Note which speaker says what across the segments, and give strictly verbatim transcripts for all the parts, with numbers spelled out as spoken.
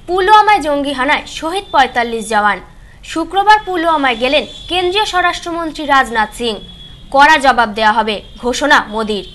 Speaker 1: পুলওয়ামায় জঙ্গি হানায় শহীদ পঁয়তাল্লিশ জওয়ান। শুক্রবার পুলওয়ামায় গেলেন কেন্দ্রীয় স্বরাষ্ট্রমন্ত্রী রাজনাথ সিং। কড়া জবাব দেওয়া হবে, ঘোষণা মোদির।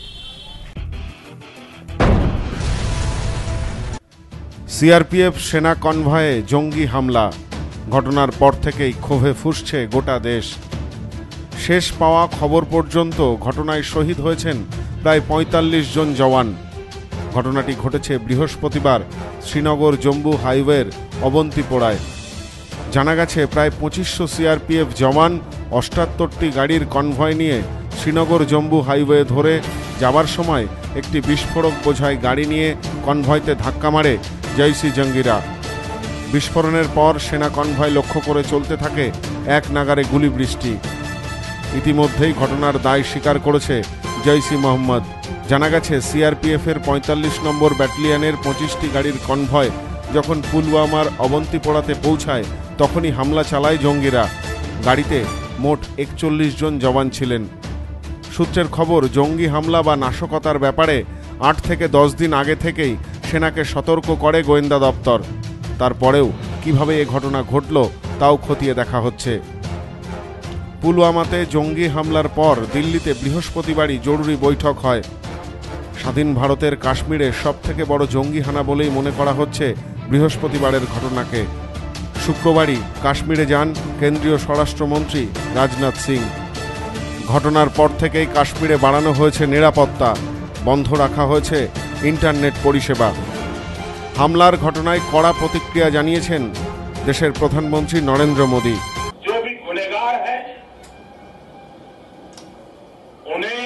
Speaker 2: সিআরপিএফ সেনা কনভয়ে জঙ্গি হামলা, ঘটনার পর থেকেই ক্ষোভে ফুঁসছে গোটা দেশ। শেষ পাওয়া খবর পর্যন্ত ঘটনায় শহীদ হয়েছেন প্রায় পঁয়তাল্লিশ জন জওয়ান। ঘটনাটি ঘটেছে বৃহস্পতিবার শ্রীনগর জম্মু হাইওয়ের অবন্তিপোড়ায়। জানা গেছে প্রায় পঁচিশশো সিআরপিএফ জওয়ান অষ্টাত্তরটি গাড়ির কনভয় নিয়ে শ্রীনগর জম্মু হাইওয়ে ধরে যাবার সময় একটি বিস্ফোরক বোঝাই গাড়ি নিয়ে কনভয়তে ধাক্কা মারে জৈশি জঙ্গিরা। বিস্ফোরণের পর সেনা কনভয় লক্ষ্য করে চলতে থাকে এক নাগারে গুলি বৃষ্টি। ইতিমধ্যেই ঘটনার দায় স্বীকার করেছে জৈশি মোহাম্মদ। জানা গেছে সিআরপিএফের পঁয়তাল্লিশ নম্বর ব্যাটালিয়নের পঁচিশটি গাড়ির কনভয় যখন পুলওয়ামার অবন্তিপোড়াতে পৌঁছায় তখনই হামলা চালায় জঙ্গিরা। গাড়িতে মোট একচল্লিশ জন জওয়ান ছিলেন। সূত্রের খবর, জঙ্গি হামলা বা নাশকতার ব্যাপারে আট থেকে দশ দিন আগে থেকেই সেনাকে সতর্ক করে গোয়েন্দা দপ্তর। তারপরেও কিভাবে এ ঘটনা ঘটল তাও খতিয়ে দেখা হচ্ছে। পুলওয়ামাতে জঙ্গি হামলার পর দিল্লিতে বৃহস্পতিবারই জরুরি বৈঠক হয়। স্বাধীন ভারতের কাশ্মীরে সবথেকে বড় জঙ্গি হানা বলেই মনে করা হচ্ছে বৃহস্পতিবারের ঘটনাকে। শুক্রবারই কাশ্মীরে যান কেন্দ্রীয় স্বরাষ্ট্রমন্ত্রী রাজনাথ সিং। ঘটনার পর থেকেই কাশ্মীরে বাড়ানো হয়েছে নিরাপত্তা, বন্ধ রাখা হয়েছে ইন্টারনেট পরিষেবা। হামলার ঘটনায় কড়া প্রতিক্রিয়া জানিয়েছেন দেশের প্রধানমন্ত্রী নরেন্দ্র মোদী।
Speaker 3: जो भी गुनहगार है उन्हें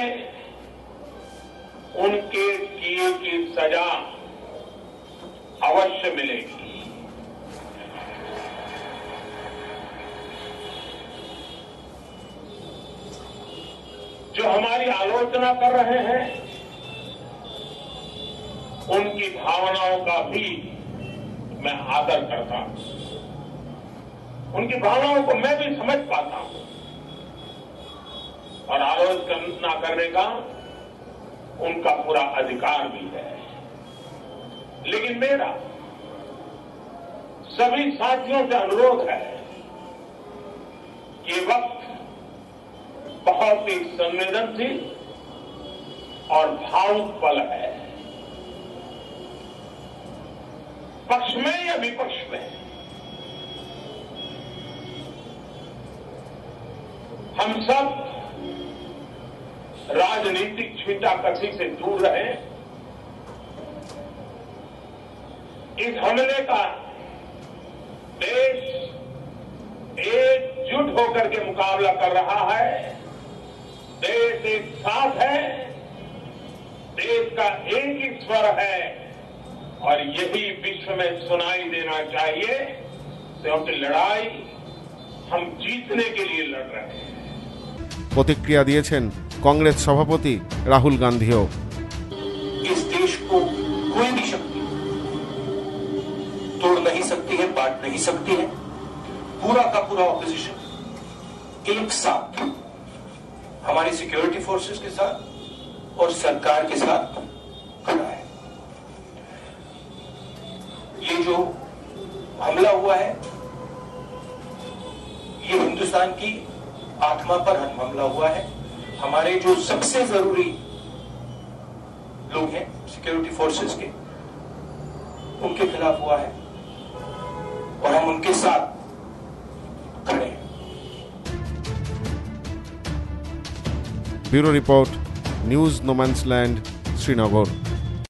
Speaker 3: उनके किए की सजा अवश्य मिलेगी। जो हमारी आलोचना कर रहे हैं उनकी भावनाओं का भी मैं आदर करता हूं, उनकी भावनाओं को मैं भी समझ पाता हूं और आलोचना करने का उनका पूरा अधिकार भी है। लेकिन मेरा सभी साथियों से अनुरोध है कि वक्त बहुत ही संवेदनशील और भावुक पल है। पक्ष में या विपक्ष में हम सब राजनीतिक छींटाकशी से दूर रहे। इस हमले का देश एकजुट होकर के मुकाबला कर रहा है। देश एक साथ है, देश का एक ही स्वर है और यही विश्व में सुनाई देना चाहिए क्योंकि लड़ाई हम जीतने के लिए लड़ रहे हैं।
Speaker 2: প্রতিক্রিয়া দিয়েছেন কংগ্রেস সভাপতি রাহুল গান্ধীও।
Speaker 4: इस देश को कोई भी शक्ति तोड़ नहीं सकती है, बांट नहीं सकती है। पूरा का पूरा ऑपोजिशन एक साथ हमारी सिक्योरिटी फोर्सेस के साथ और सरकार के साथ खड़ा है। ये जो हमला हुआ है ये हिंदुस्तान की आत्मा पर हमला हुआ है। हमारे जो सबसे जरूरी लोग हैं सिक्योरिटी फोर्सेस के, उनके खिलाफ हुआ है और हम उनके साथ खड़े हैं।
Speaker 2: Bureau report, news no man's land, Srinagar.